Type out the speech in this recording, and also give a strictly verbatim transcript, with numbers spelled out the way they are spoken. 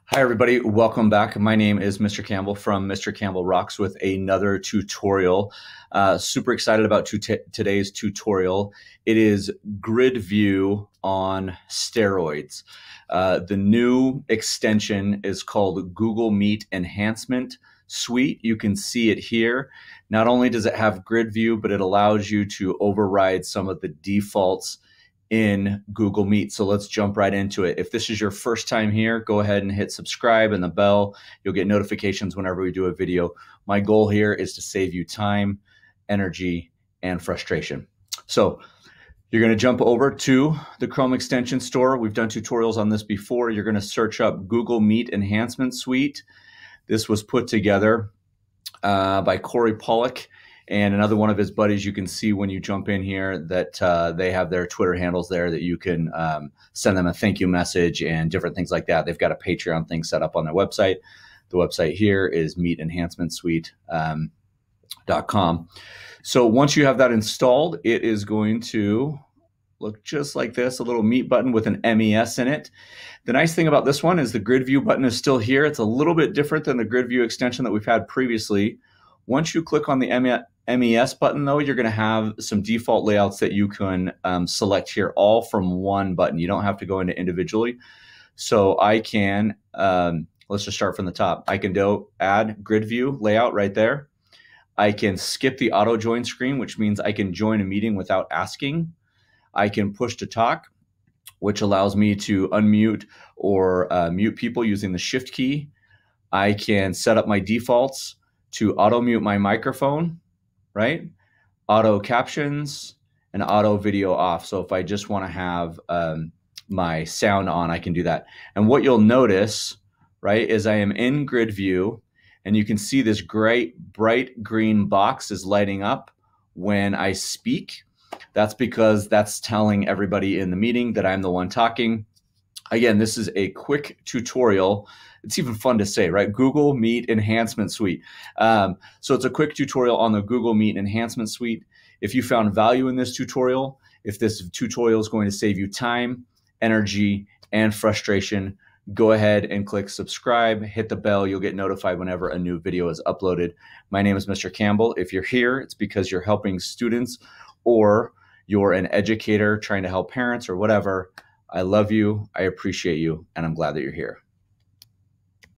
Hi everybody, welcome back. My name is Mister Campbell from Mister Campbell Rocks with another tutorial. Uh, super excited about today's tutorial. It is Grid View on steroids. Uh, the new extension is called Google Meet Enhancement Suite. You can see it here. Not only does it have Grid View, but it allows you to override some of the defaults in Google Meet. So let's jump right into it. If this is your first time here, go ahead and hit subscribe and the bell. You'll get notifications whenever we do a video. My goal here is to save you time, energy, and frustration. So you're going to jump over to the Chrome extension store. We've done tutorials on this before. You're going to search up Google Meet Enhancement Suite. This was put together uh, by Pollock and another one of his buddies. You can see when you jump in here that uh, they have their Twitter handles there that you can um, send them a thank you message and different things like that. They've got a Patreon thing set up on their website. The website here is meet enhancement suite dot com. Um, so once you have that installed, it is going to look just like this, a little Meet button with an M E S in it. The nice thing about this one is the Grid View button is still here. It's a little bit different than the Grid View extension that we've had previously. Once you click on the M E S button, though, you're going to have some default layouts that you can um, select here, all from one button. You don't have to go into individually. So I can, um, let's just start from the top. I can do add Grid View layout right there. I can skip the auto join screen, which means I can join a meeting without asking. I can push to talk, which allows me to unmute or uh, mute people using the shift key. I can set up my defaults to auto mute my microphone, right? Auto captions and auto video off. So if I just want to have um, my sound on, I can do that. And what you'll notice, right, is I am in Grid View and you can see this great bright green box is lighting up when I speak. That's because that's telling everybody in the meeting that I'm the one talking. Again, this is a quick tutorial. It's even fun to say, right? Google Meet Enhancement Suite. Um, so it's a quick tutorial on the Google Meet Enhancement Suite. If you found value in this tutorial, if this tutorial is going to save you time, energy, and frustration, go ahead and click subscribe, hit the bell. You'll get notified whenever a new video is uploaded. My name is Mister Campbell. If you're here, it's because you're helping students or you're an educator trying to help parents or whatever. I love you, I appreciate you, and I'm glad that you're here.